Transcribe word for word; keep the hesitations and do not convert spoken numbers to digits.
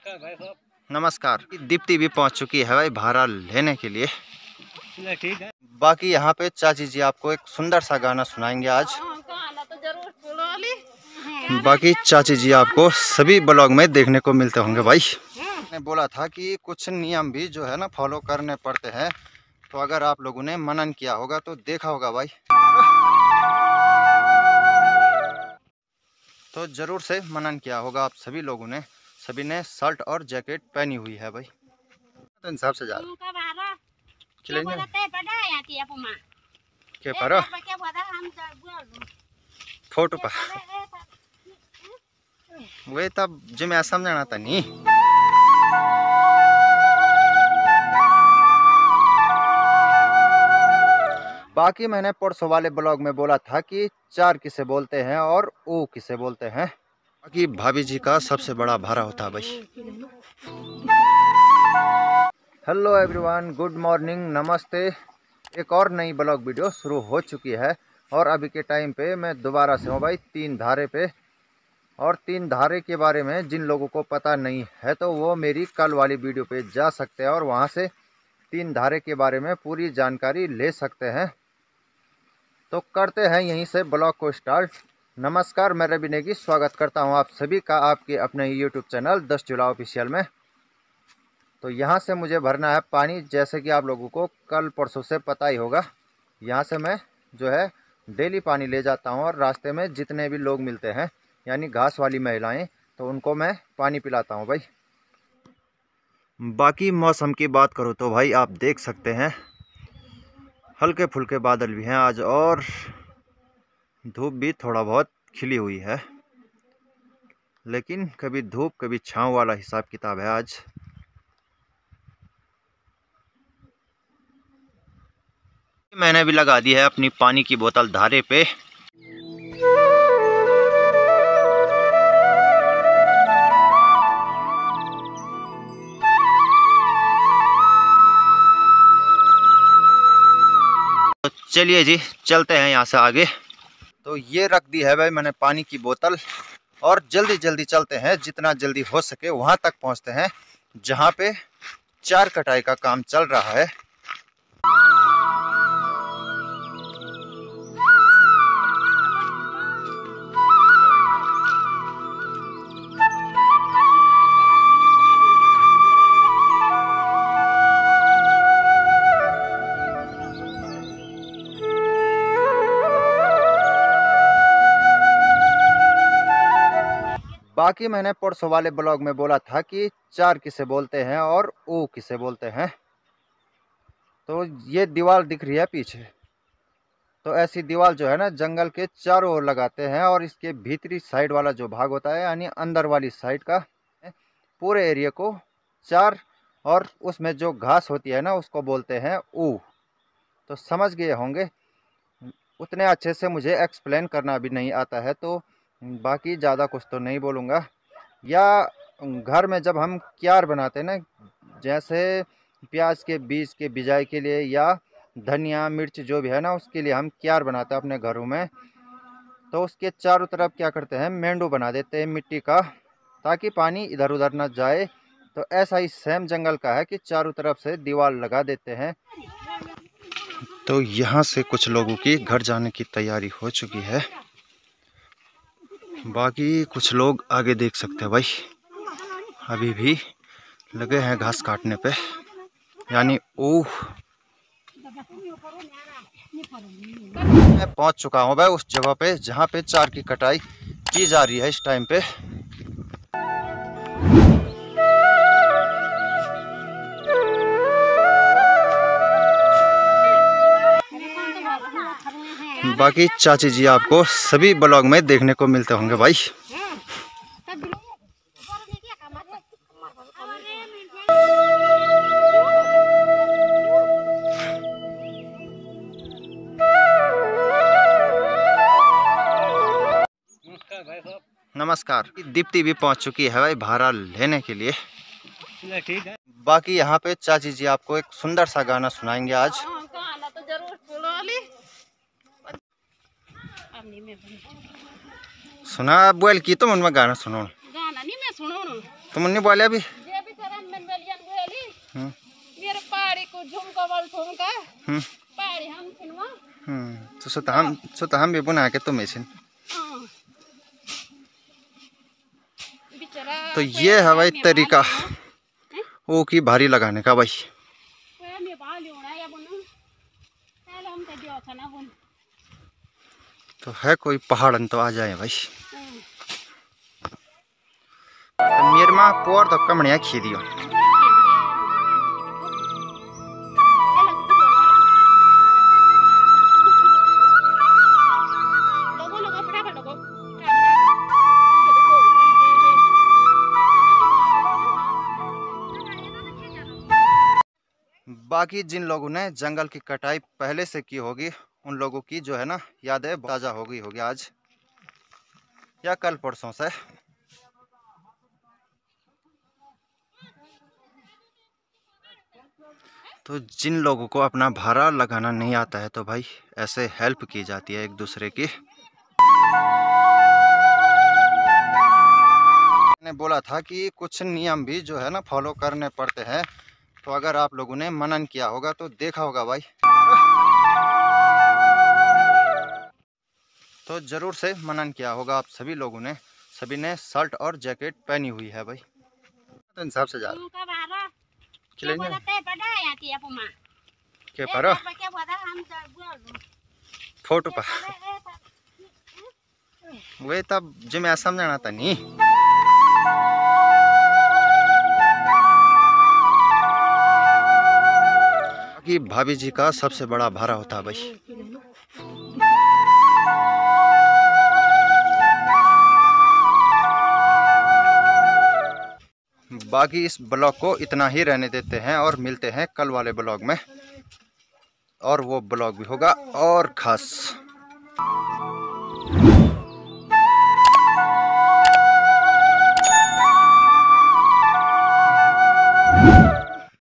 नमस्कार भाई साहब। नमस्कार। दीप्ति भी पहुंच चुकी है भाई भाड़ा लेने के लिए। ठीक है। बाकी यहाँ पे चाची जी आपको एक सुंदर सा गाना सुनाएंगे आज। बाकी चाची जी आपको सभी ब्लॉग में देखने को मिलते होंगे भाई। मैंने बोला था कि कुछ नियम भी जो है ना फॉलो करने पड़ते हैं, तो अगर आप लोगों ने मनन किया होगा तो देखा होगा भाई, तो जरूर से मनन किया होगा आप सभी लोगों ने। सभी ने शर्ट और जैकेट पहनी हुई है भाई। तो हिसाब से जा के पारो फोटो पा वे तब जो मैं समझना था नहीं। बाकी मैंने परसों वाले ब्लॉग में बोला था कि चार किसे बोलते हैं और ओ किसे बोलते हैं। बाकी भाभी जी का सबसे बड़ा भारा होता है भाई। हेलो एवरीवन, गुड मॉर्निंग, नमस्ते। एक और नई ब्लॉग वीडियो शुरू हो चुकी है और अभी के टाइम पे मैं दोबारा से हूँ भाई तीन धारे पे। और तीन धारे के बारे में जिन लोगों को पता नहीं है तो वो मेरी कल वाली वीडियो पे जा सकते हैं और वहाँ से तीन धारे के बारे में पूरी जानकारी ले सकते हैं। तो करते हैं यहीं से ब्लॉग को स्टार्ट। नमस्कार, मैं रवि नेगी स्वागत करता हूं आप सभी का आपके अपने यूट्यूब चैनल दस जुलाई ऑफिशियल में। तो यहां से मुझे भरना है पानी, जैसे कि आप लोगों को कल परसों से पता ही होगा। यहां से मैं जो है डेली पानी ले जाता हूं और रास्ते में जितने भी लोग मिलते हैं यानी घास वाली महिलाएं, तो उनको मैं पानी पिलाता हूँ भाई। बाकी मौसम की बात करूँ तो भाई आप देख सकते हैं हल्के फुल्के बादल भी हैं आज और धूप भी थोड़ा बहुत खिली हुई है, लेकिन कभी धूप कभी छांव वाला हिसाब किताब है आज। मैंने भी लगा दी है अपनी पानी की बोतल धारे पे। तो चलिए जी चलते हैं यहाँ से आगे। तो ये रख दी है भाई मैंने पानी की बोतल और जल्दी जल्दी चलते हैं, जितना जल्दी हो सके वहां तक पहुंचते हैं जहां पे चार कटाई का काम चल रहा है। बाकी मैंने परसों वाले ब्लॉग में बोला था कि चार किसे बोलते हैं और ओ किसे बोलते हैं। तो ये दीवार दिख रही है पीछे, तो ऐसी दीवार जो है ना जंगल के चारों ओर लगाते हैं और इसके भीतरी साइड वाला जो भाग होता है यानी अंदर वाली साइड का पूरे एरिया को चार, और उसमें जो घास होती है ना उसको बोलते हैं ऊ। तो समझ गए होंगे। उतने अच्छे से मुझे एक्सप्लेन करना भी नहीं आता है, तो बाकी ज़्यादा कुछ तो नहीं बोलूँगा। या घर में जब हम क्यार बनाते हैं ना, जैसे प्याज के बीज के बिजाई के लिए या धनिया मिर्च जो भी है ना उसके लिए हम क्यार बनाते हैं अपने घरों में, तो उसके चारों तरफ क्या करते हैं मेंडू बना देते हैं मिट्टी का, ताकि पानी इधर उधर न जाए। तो ऐसा ही सेम जंगल का है कि चारों तरफ से दीवार लगा देते हैं। तो यहाँ से कुछ लोगों की घर जाने की तैयारी हो चुकी है। बाकी कुछ लोग आगे देख सकते हैं भाई अभी भी लगे हैं घास काटने पे, यानी ओह। मैं पहुंच चुका हूं भाई उस जगह पे जहां पे चार की कटाई की जा रही है इस टाइम पे। बाकी चाची जी आपको सभी ब्लॉग में देखने को मिलते होंगे भाई। नमस्कार भाई साहब। नमस्कार। दीप्ति भी पहुंच चुकी है भाई भाड़ा लेने के लिए। ठीक है। बाकी यहाँ पे चाची जी आपको एक सुंदर सा गाना सुनाएंगे आज। सुना बोल की तो मन में गाना सुनो। गाना नहीं मैं सुनो तुम नहीं बोले अभी? ये भी तरह में बेलियन बोली हम्म मेरे पहाड़ी को झुमका वाल झुमका हम्म पहाड़ी हम छिनवा हम्म तो सो तो हम सो तो हम भी बुना के तुम्हें छिन। हां बेचारा तो ये है भाई तरीका वो की भारी लगाने का भाई। वे में बाल होना या बुन पहले हम ते दियो था ना बुन तो है कोई पहाड़न तो आ जाए भाई। तो मेरे माँ पोर तो कमड़िया खी दियो। बाकी जिन लोगों ने जंगल की कटाई पहले से की होगी उन लोगों की जो है ना यादें ताज़ा हो गई होगी आज या कल परसों से। तो जिन लोगों को अपना भारा लगाना नहीं आता है तो भाई ऐसे हेल्प की जाती है एक दूसरे की। मैंने बोला था कि कुछ नियम भी जो है ना फॉलो करने पड़ते हैं। तो अगर आप लोगों ने मनन किया होगा तो देखा होगा भाई। तो जरूर से मनन किया होगा आप सभी लोगों ने। सभी ने शर्ट और जैकेट पहनी हुई है भाई। तो हिसाब से जा क्या बोलते बड़ा आती है पुमा के पर क्या बोलता हम फोटो पर वे तब जो मैं समझना था नहीं। कि भाभी जी का सबसे बड़ा भारा होता है भाई। बाकी इस ब्लॉग को इतना ही रहने देते हैं और मिलते हैं कल वाले ब्लॉग में और वो ब्लॉग भी होगा और खास।